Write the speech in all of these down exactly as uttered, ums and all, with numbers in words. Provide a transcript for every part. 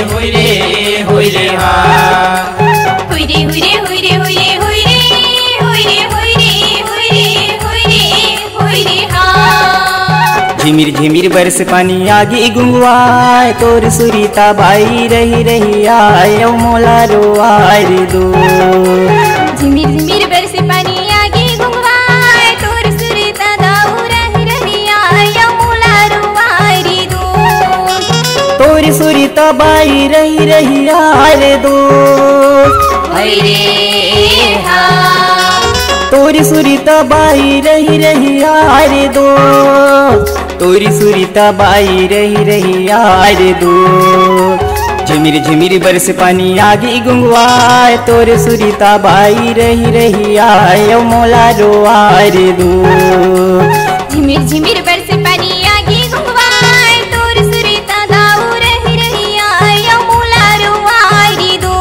हुई रे हुई रे हा हुई रे हुई रे हुई रे हुई रे हुई रे हुई रे हुई रे हुई रे हुई रे हुई रे हा। झिमिर झिमिर बरस पानी आगे गुंगवाए तोर सुरीता बाई रही रही आए मोला रोआए रे दो। झिमिर झिमिर बरस पानी आगे गुंगवाए तोर सुरीता दाऊ रही रही आए मोला रोआए रे दो। तोर सुरीता बाई रही रही आए रे दो हुई रे हा तोरी सुरीता बाई रही रही आए रे दो तोरी सुरीता बाई रही रही आए रे दो। झिमिर झिमिर बरस पानी आगे गुंगवाए तोरे सुरीता बाई रही रही आए मोला रोआए रे दो। झिमिर झिमिर बरस पानी आगे गुंगवाए तोर सुरीता दाऊ रही रही आए मोला रोआए रे दो।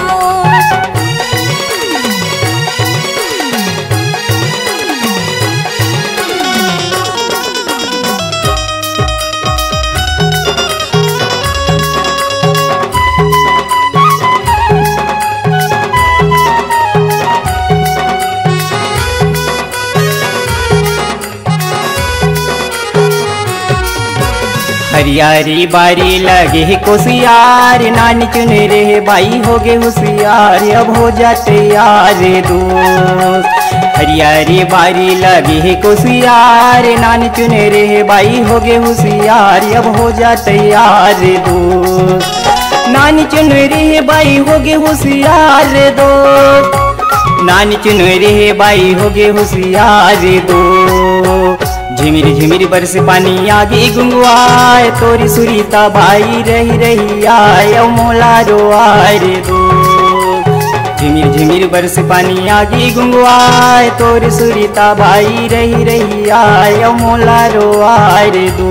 हरियारी बारी लगे कोसियार नानी चुने रे बाई हो गे होशियार अब हो जाते यार दोस्त। हरियारी बारी लगे कोसियार नानी चुने रे बाई हो गे होशियार अब हो जाते यार दोस्त। नानी चुने रे बाई हो गे होशियार दोस्त नानी चुने रे बाई हो गे होशियार दोस्त। झिमिर झिमिर बरस पानी आगे गुंगवाए तोरी सुरीता बाई रही रही आए मोला रोआए रे दो। झिमिर झिमिर बरस पानी आगे गुंगवाए तोरी सुरीता बाई रही रही आए मोला रोआए रे दो।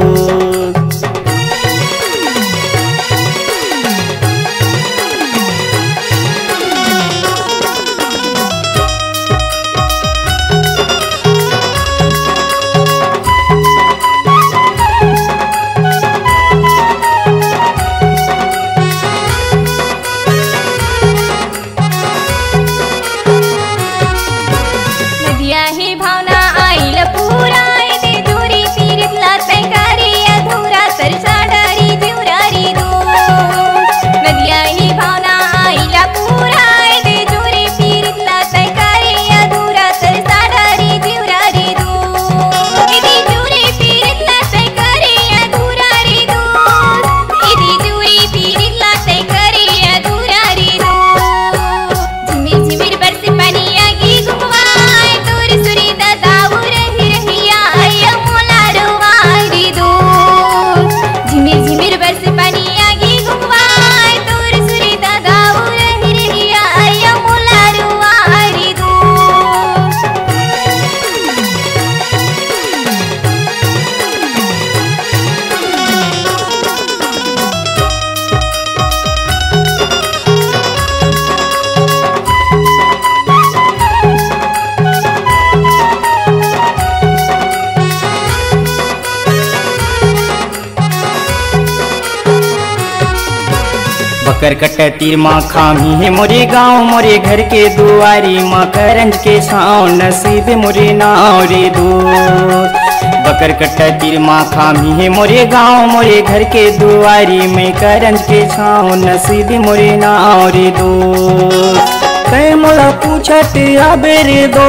बकर कट तीर माँ खामी है मोरे गाँव मोरे घर के दुआरी माँ करंज के छाँव नसीब मोरे नाव रे दो। बकर कट तीर माँ खामी है मोरे गाँव मोरे घर के दुआरी में करंज के छाँव नसीब मोरे नाव रे दो। कई मोला पूछत आबे रे दो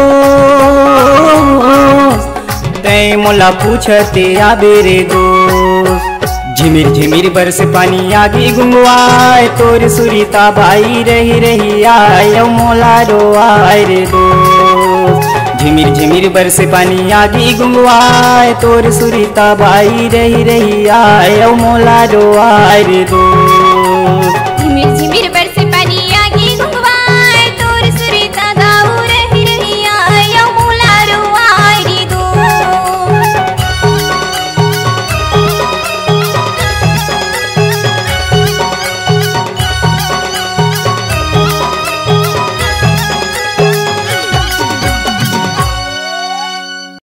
तय मोला पूछत आबे रे दो। झिमिर झिमिर बरस पानी आगे गुंगवाए तोर सुरीता बाई रही रही आए मोला रोआए रे दो। झिमिर झिमिर बरस पानी आगे गुंगवाए तोर सुरीता बाई रही रही आए मोला रोआए रे दो। झिमिर झिमिर